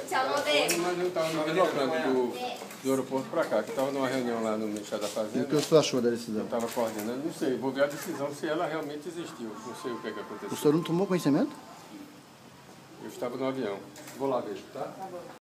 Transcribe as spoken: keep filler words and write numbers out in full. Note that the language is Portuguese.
Mas eu estava me deslocando do, do aeroporto para cá, que estava numa reunião lá no Ministério da Fazenda. E o que o senhor achou da decisão? Eu estava coordenando, não sei, vou ver a decisão se ela realmente existiu. Não sei o que, é que aconteceu. O senhor não tomou conhecimento? Eu estava no avião. Vou lá ver, tá? Tá bom.